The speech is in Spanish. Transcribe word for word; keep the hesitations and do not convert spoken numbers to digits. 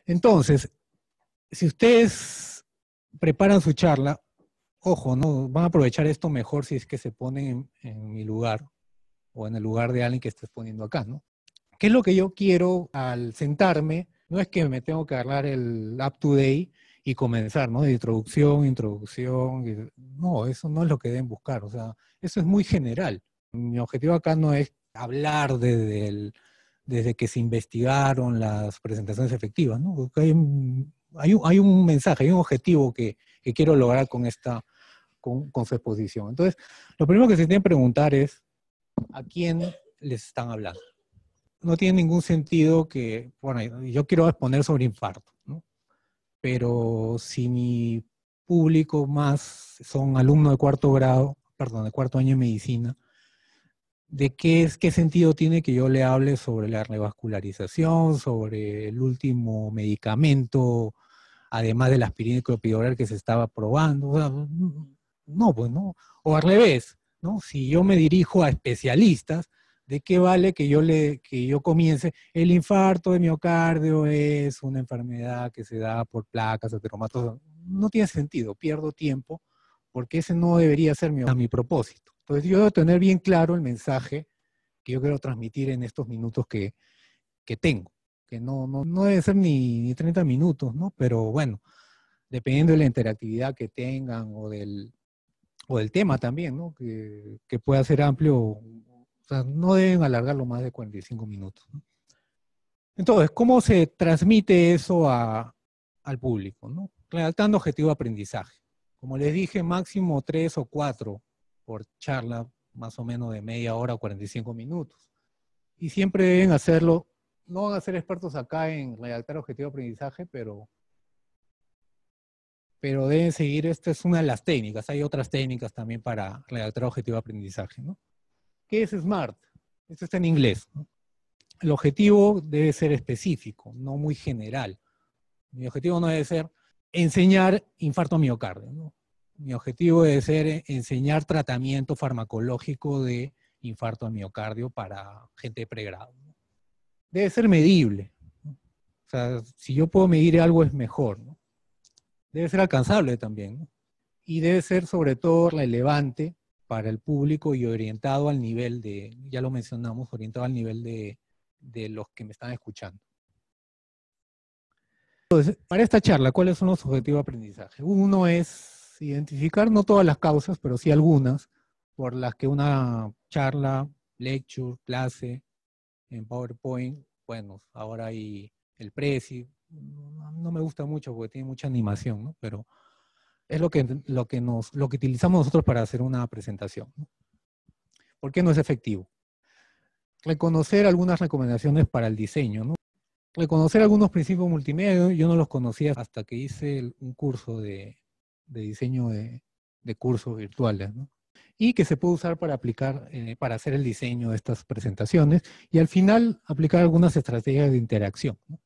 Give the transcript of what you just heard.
Entonces, si ustedes preparan su charla, ojo, ¿no? Van a aprovechar esto mejor si es que se ponen en, en mi lugar o en el lugar de alguien que esté exponiendo acá, ¿no? ¿Qué es lo que yo quiero al sentarme? No es que me tengo que agarrar el up to date y comenzar, ¿no? De introducción, introducción. Y, no, eso no es lo que deben buscar. O sea, eso es muy general. Mi objetivo acá no es hablar desde, el, desde que se investigaron las presentaciones efectivas, ¿no? Porque hay, un, hay, un, hay un mensaje, hay un objetivo que, que quiero lograr con esta, con, con su exposición. Entonces, lo primero que se tiene que preguntar es, ¿a quién les están hablando? No tiene ningún sentido que, bueno, yo quiero exponer sobre infarto, ¿no? Pero si mi público más son alumnos de cuarto grado, perdón, de cuarto año de medicina, ¿de qué, es, qué sentido tiene que yo le hable sobre la revascularización, sobre el último medicamento, además de la aspirina y clopidogrel que se estaba probando? O sea, no, pues no. O al revés, ¿no? Si yo me dirijo a especialistas, ¿de qué vale que yo, le, que yo comience? El infarto de miocardio es una enfermedad que se da por placas ateromatosis. No tiene sentido, pierdo tiempo, porque ese no debería ser mi, mi propósito. Entonces yo debo tener bien claro el mensaje que yo quiero transmitir en estos minutos que, que tengo, que no, no, no debe ser ni, ni treinta minutos, ¿no? Pero bueno, dependiendo de la interactividad que tengan o del, o del tema también, ¿no? Que, que pueda ser amplio. O sea, no deben alargarlo más de cuarenta y cinco minutos, ¿no? Entonces, ¿cómo se transmite eso a, al público, ¿no? Redactando objetivo de aprendizaje. Como les dije, máximo tres o cuatro por charla, más o menos de media hora o cuarenta y cinco minutos. Y siempre deben hacerlo, no van a ser expertos acá en redactar objetivo de aprendizaje, pero, pero deben seguir, esta es una de las técnicas. Hay otras técnicas también para redactar objetivo de aprendizaje, ¿no? ¿Qué es SMART? Esto está en inglés, ¿no? El objetivo debe ser específico, no muy general. Mi objetivo no debe ser enseñar infarto miocardio, ¿no? Mi objetivo debe ser enseñar tratamiento farmacológico de infarto miocardio para gente de pregrado, ¿no? Debe ser medible, ¿no? O sea, si yo puedo medir algo es mejor, ¿no? Debe ser alcanzable también, ¿no? Y debe ser sobre todo relevante para el público y orientado al nivel de, ya lo mencionamos, orientado al nivel de, de los que me están escuchando. Entonces, para esta charla, ¿cuáles son los objetivos de aprendizaje? Uno es identificar no todas las causas, pero sí algunas, por las que una charla, lecture, clase, en PowerPoint, bueno, ahora hay el Prezi, no me gusta mucho porque tiene mucha animación, ¿no? Pero es lo que, lo, que nos, lo que utilizamos nosotros para hacer una presentación, ¿no? ¿Por qué no es efectivo? Reconocer algunas recomendaciones para el diseño, ¿no? Reconocer algunos principios multimedia, yo no los conocía hasta que hice el, un curso de, de diseño de, de cursos virtuales, ¿no? Y que se puede usar para aplicar, eh, para hacer el diseño de estas presentaciones y al final aplicar algunas estrategias de interacción, ¿no?